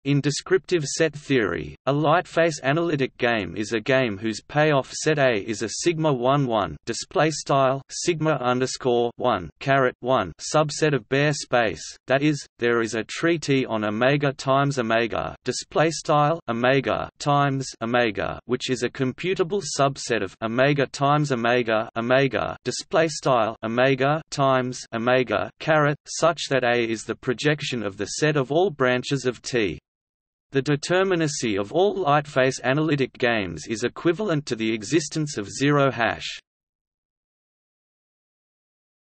In descriptive set theory, a Lightface analytic game is a game whose payoff set A is a sigma-1-1 (sigma_1 subset of bare space. That is, there is a tree T on omega times omega (omega times omega), which is a computable subset of omega times omega omega omega times omega such that A is the projection of the set of all branches of T. The determinacy of all Lightface analytic games is equivalent to the existence of zero hash.